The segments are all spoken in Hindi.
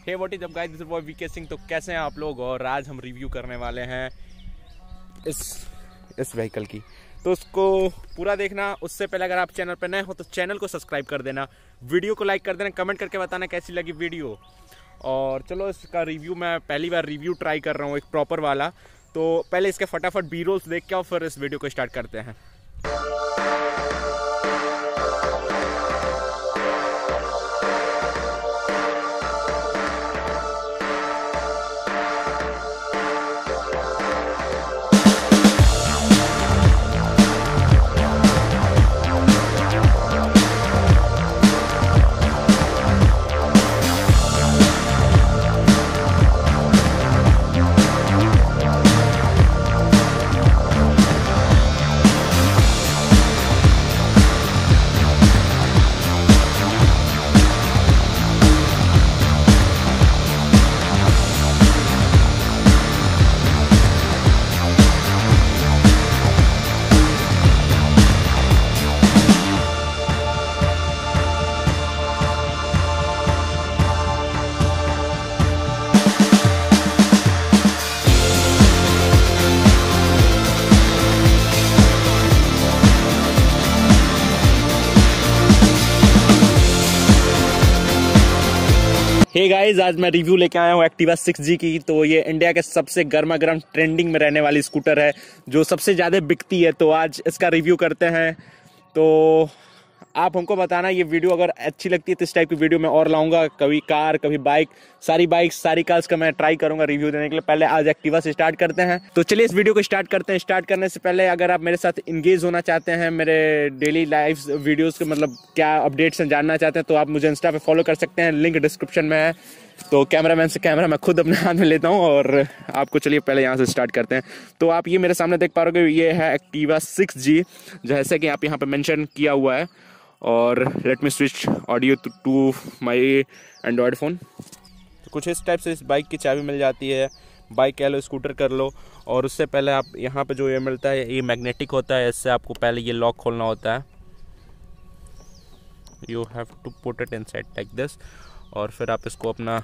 Hey what is up guys, this is boy VK Singh. तो कैसे हैं आप लोग? और आज हम रिव्यू करने वाले हैं इस व्हीकल की। तो उसको पूरा देखना। उससे पहले अगर आप चैनल पर नए हो तो चैनल को सब्सक्राइब कर देना, वीडियो को लाइक कर देना, कमेंट करके बताना कैसी लगी वीडियो। और चलो इसका रिव्यू, मैं पहली बार रिव्यू ट्राई कर रहा हूँ एक प्रॉपर वाला। तो पहले इसके फटाफट बी रोल्स देख के और फिर इस वीडियो को स्टार्ट करते हैं। हे गाइस, आज मैं रिव्यू लेके आया हूँ एक्टिवा 6G की। तो ये इंडिया के सबसे गर्मा गर्म ट्रेंडिंग में रहने वाली स्कूटर है जो सबसे ज़्यादा बिकती है। तो आज इसका रिव्यू करते हैं। तो आप हमको बताना ये वीडियो अगर अच्छी लगती है तो इस टाइप की वीडियो मैं और लाऊंगा। कभी कार, कभी बाइक, सारी कार्स का मैं ट्राई करूंगा रिव्यू देने के लिए। पहले आज एक्टिवा से स्टार्ट करते हैं। तो चलिए इस वीडियो को स्टार्ट करते हैं। स्टार्ट करने से पहले अगर आप मेरे साथ इंगेज होना चाहते हैं, मेरे डेली लाइफ वीडियोज़ के मतलब क्या अपडेट्स हैं जानना चाहते हैं, तो आप मुझे इंस्टा पे फॉलो कर सकते हैं, लिंक डिस्क्रिप्शन में है। तो कैमरामैन से कैमरा मैं खुद अपने हाथ में लेता हूँ और आपको चलिए पहले यहाँ से स्टार्ट करते हैं। तो आप ये मेरे सामने देख पा रहे हो, ये है एक्टिवा 6G जैसे कि आप यहाँ पे मेंशन किया हुआ है। और let me switch audio to my Android phone. तो कुछ इस टाइप से इस बाइक की चाबी मिल जाती है। बाइक कह लो, स्कूटर कर लो। और उससे पहले आप यहाँ पे जो ये मिलता है ये मैग्नेटिक होता है। इससे आपको पहले ये लॉक खोलना होता है। You have to put it inside like this और फिर आप इसको अपना।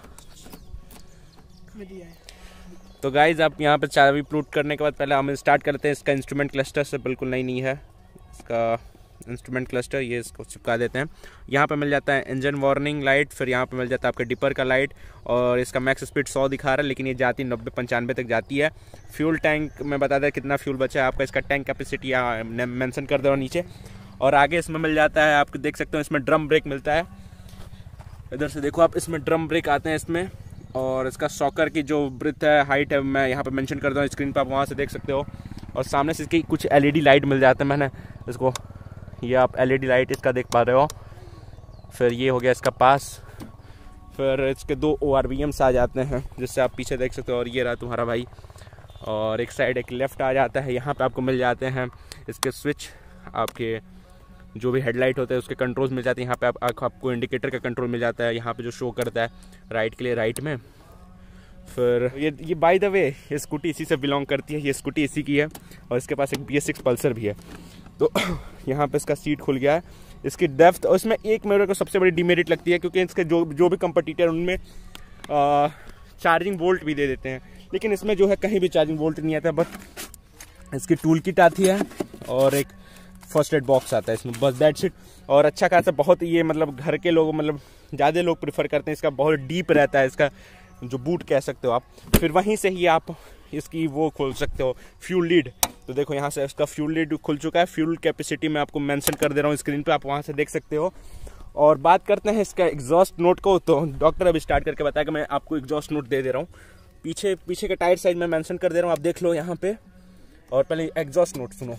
तो गाइज आप यहाँ पे चाबी पुट करने के बाद पहले हम स्टार्ट करते हैं। इसका इंस्ट्रूमेंट क्लस्टर से बिल्कुल नहीं है इसका इंस्ट्रूमेंट क्लस्टर, ये इसको चिपका देते हैं। यहाँ पे मिल जाता है इंजन वार्निंग लाइट, फिर यहाँ पे मिल जाता है आपका डिपर का लाइट। और इसका मैक्स स्पीड 100 दिखा रहा है, लेकिन ये जाती 90-95 तक जाती है। फ्यूल टैंक में बता दें कितना फ्यूल बचा है आपका। इसका टैंक कैपेसिटी यहाँ मेंशन कर दो नीचे। और आगे इसमें मिल जाता है, आपको देख सकते हो इसमें ड्रम ब्रेक मिलता है। इधर से देखो आप, इसमें ड्रम ब्रेक आते हैं इसमें। और इसका शॉकर की जो ब्रेथ है, हाइट है, मैं यहाँ पे मेंशन करता हूँ स्क्रीन पर, आप वहाँ से देख सकते हो। और सामने से इसकी कुछ LED लाइट मिल जाते हैं। मैंने इसको, ये आप LED लाइट इसका देख पा रहे हो। फिर ये हो गया इसका पास। फिर इसके 2 ORVMs आ जाते हैं जिससे आप पीछे देख सकते हो। और ये रहा तुम्हारा भाई। और एक साइड एक लेफ़्ट आ जाता है। यहाँ पे आपको मिल जाते हैं इसके स्विच, आपके जो भी हेडलाइट होते हैं उसके कंट्रोल्स मिल जाते हैं। यहाँ पे आपको इंडिकेटर का कंट्रोल मिल जाता है, यहाँ पे जो शो करता है राइट के लिए राइट में। फिर ये बाय द वे ये स्कूटी इसी से बिलोंग करती है। ये स्कूटी इसी की है और इसके पास एक BS6 पल्सर भी है। तो यहाँ पे इसका सीट खुल गया है। इसकी डेप्थ, और इसमें एक मेरे को सबसे बड़ी डिमेरिट लगती है क्योंकि इसके जो भी कंपटीटर उनमें चार्जिंग वोल्ट भी दे देते हैं, लेकिन इसमें जो है कहीं भी चार्जिंग वोल्ट नहीं आता। बस इसकी टूल किट आती है और एक फर्स्ट एड बॉक्स आता है इसमें, बस दैट्स इट। और अच्छा खासा बहुत ये मतलब घर के लोग मतलब ज़्यादा लोग प्रेफर करते हैं। इसका बहुत डीप रहता है इसका जो बूट कह सकते हो आप। फिर वहीं से ही आप इसकी वो खोल सकते हो फ्यूल लीड। तो देखो यहाँ से इसका फ्यूल लीड खुल चुका है। फ्यूल कैपेसिटी मैं आपको मेंशन कर दे रहा हूँ स्क्रीन पे, आप वहाँ से देख सकते हो। और बात करते हैं इसका एग्जॉस्ट नोट को। तो डॉक्टर अभी स्टार्ट करके बताया कि मैं आपको एग्जॉस्ट नोट दे रहा हूँ। पीछे का टायर साइज मैं मेंशन कर दे रहा हूँ, आप देख लो यहाँ पे। और पहले एग्जॉस्ट नोट सुनो,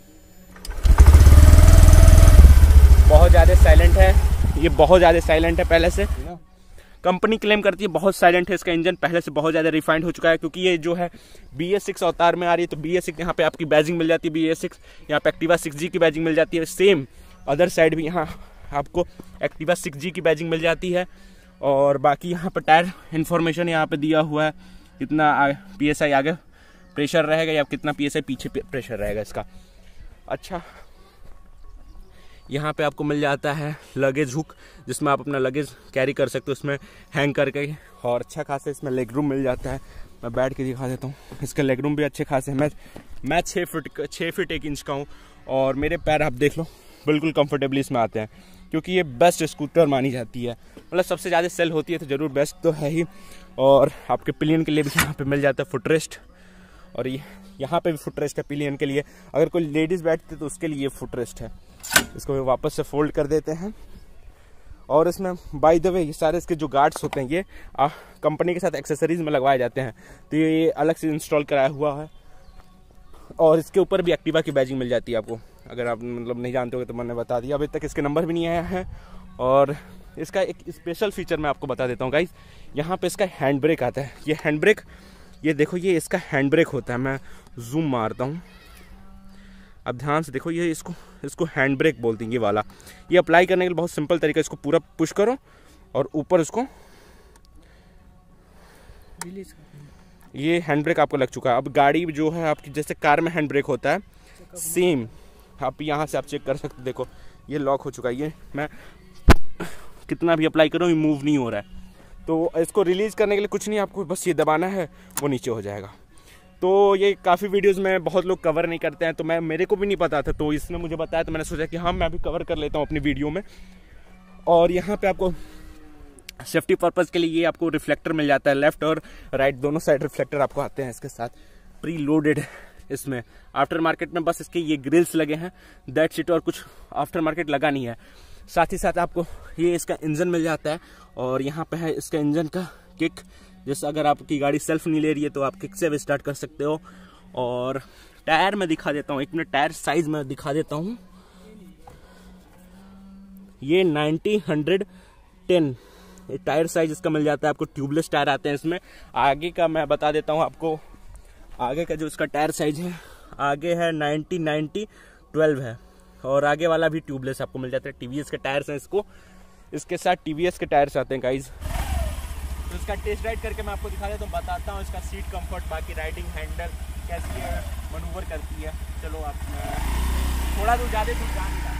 बहुत ज़्यादा साइलेंट है ये, बहुत ज़्यादा साइलेंट है। पहले से कंपनी क्लेम करती है बहुत साइलेंट है। इसका इंजन पहले से बहुत ज़्यादा रिफाइंड हो चुका है क्योंकि ये जो है BS6 अवतार में आ रही है। तो BS6 यहाँ पे आपकी बैजिंग मिल जाती है, BS6 यहाँ पे एक्टिवा 6G की बैजिंग मिल जाती है। सेम अदर साइड भी यहाँ आपको एक्टिवा 6G की बैजिंग मिल जाती है। और बाकी यहाँ पर टायर इन्फॉर्मेशन यहाँ पे दिया हुआ है, कितना PSI आगे प्रेशर रहेगा या कितना PSI पीछे प्रेशर रहेगा इसका। अच्छा, यहाँ पे आपको मिल जाता है लगेज हुक, जिसमें आप अपना लगेज कैरी कर सकते हो इसमें हैंग करके। और अच्छा खासा इसमें लेग रूम मिल जाता है। मैं बैठ के दिखा देता हूँ, इसका लेग रूम भी अच्छे खासे हैं। मैं 6 फीट 1 इंच का हूँ और मेरे पैर आप देख लो बिल्कुल कंफर्टेबली इसमें आते हैं, क्योंकि ये बेस्ट स्कूटर मानी जाती है। मतलब सबसे ज़्यादा सेल होती है तो ज़रूर बेस्ट तो है ही। और आपके पिलियन के लिए भी यहाँ पे मिल जाता है फुटरेस्ट, और ये यहाँ पे भी फुटरेस्ट है पिलियन के लिए। अगर कोई लेडीज़ बैठती है तो उसके लिए ये फुटरेस्ट है। इसको वापस से फोल्ड कर देते हैं। और इसमें बाय द वे ये सारे इसके जो गार्ड्स होते हैं ये कंपनी के साथ एक्सेसरीज में लगवाए जाते हैं, तो ये अलग से इंस्टॉल कराया हुआ है। और इसके ऊपर भी एक्टिवा की बैजिंग मिल जाती है आपको। अगर आप मतलब नहीं जानते हो तो मैंने बता दिया। अभी तक इसके नंबर भी नहीं आया है। और इसका एक स्पेशल फीचर मैं आपको बता देता हूँ गाइस, यहाँ पे इसका हैंड ब्रेक आता है। ये हैंड ब्रेक, ये देखो, ये इसका हैंड ब्रेक होता है। मैं जूम मारता हूँ, अब ध्यान से देखो, ये इसको हैंड ब्रेक बोलते हैं ये वाला। ये अप्लाई करने के लिए बहुत सिंपल तरीका, इसको पूरा पुश करो और ऊपर इसको रिलीज करो। ये हैंड ब्रेक आपको लग चुका है। अब गाड़ी जो है आपकी, जैसे कार में हैंड ब्रेक होता है सेम, आप यहाँ से आप चेक कर सकते हो। देखो ये लॉक हो चुका है। ये मैं कितना भी अप्लाई करूँ ये मूव नहीं हो रहा है। तो इसको रिलीज़ करने के लिए कुछ नहीं, आपको बस ये दबाना है, वो नीचे हो जाएगा। तो ये काफ़ी वीडियोस में बहुत लोग कवर नहीं करते हैं, तो मेरे को भी नहीं पता था, तो इसने मुझे बताया तो मैंने सोचा कि हाँ मैं भी कवर कर लेता हूँ अपनी वीडियो में। और यहाँ पे आपको सेफ्टी पर्पज़ के लिए ये आपको रिफ्लेक्टर मिल जाता है। लेफ्ट और राइट दोनों साइड रिफ्लेक्टर आपको आते हैं इसके साथ प्री लोडेड। इसमें आफ्टर मार्केट में बस इसके ये ग्रिल्स लगे हैं, दैट्स इट, और कुछ आफ्टर मार्केट लगा नहीं है। साथ ही साथ आपको ये इसका इंजन मिल जाता है। और यहाँ पे है इसका इंजन का किक, जैसे अगर आपकी गाड़ी सेल्फ नहीं ले रही है तो आप किक से भी स्टार्ट कर सकते हो। और टायर में दिखा देता हूँ, एक मिनट टायर साइज में दिखा देता हूँ। ये 90-110 टायर साइज इसका मिल जाता है आपको। ट्यूबलेस टायर आते हैं इसमें। आगे का मैं बता देता हूँ आपको, आगे का जो इसका टायर साइज है, आगे है 90-90-12 है, और आगे वाला भी ट्यूबलेस आपको मिल जाता है। टीवीएस के टायर्स हैं इसके साथ टीवीएस के टायर्स आते हैं गाइज। तो इसका टेस्ट राइड करके मैं आपको दिखा देता हूँ, बताता हूँ इसका सीट कंफर्ट, बाकी राइडिंग हैंडल कैसी है, मनूवर करती है। चलो आप थोड़ा दूर ज़्यादा दूर जा नहीं रहा।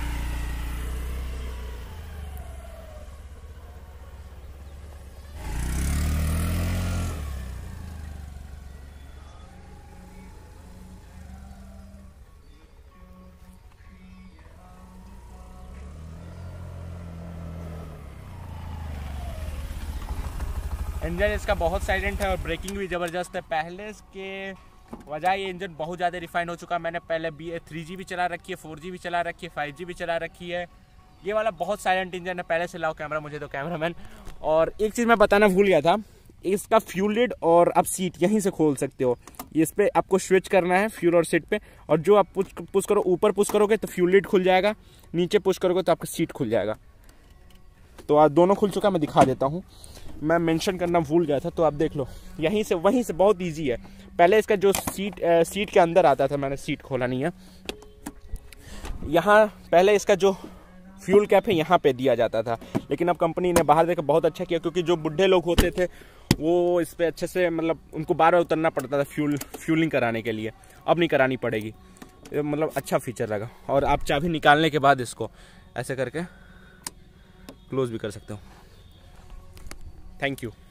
इंजन इसका बहुत साइलेंट है और ब्रेकिंग भी ज़बरदस्त है। पहले के वजह ये इंजन बहुत ज़्यादा रिफाइन हो चुका है। मैंने पहले 3G भी चला रखी है, 4G भी चला रखी है, 5G भी चला रखी है। ये वाला बहुत साइलेंट इंजन है। पहले से लाओ कैमरा, मुझे तो कैमरामैन। और एक चीज़ मैं बताना भूल गया था, इसका फ्यूल लिड और आप सीट यहीं से खोल सकते हो। इस पर आपको स्विच करना है फ्यूल और सीट पे, और जो आप पुश करो, ऊपर पुश करोगे तो फ्यूल लिड खुल जाएगा, नीचे पुश करोगे तो आपका सीट खुल जाएगा। तो आज दोनों खुल चुका, मैं दिखा देता हूँ। मैं मेंशन करना भूल गया था, तो आप देख लो यहीं से वहीं से, बहुत इजी है। पहले इसका जो सीट के अंदर आता था, मैंने सीट खोला नहीं है। यहाँ पहले इसका जो फ्यूल कैप है यहाँ पे दिया जाता था, लेकिन अब कंपनी ने बाहर देकर बहुत अच्छा किया, क्योंकि जो बुढ़े लोग होते थे वो इस पर अच्छे से, मतलब उनको बार बार उतरना पड़ता था फ्यूलिंग कराने के लिए। अब नहीं करानी पड़ेगी, मतलब अच्छा फीचर लगा। और आप चाबी निकालने के बाद इसको ऐसे करके क्लोज भी कर सकते हो। Thank you.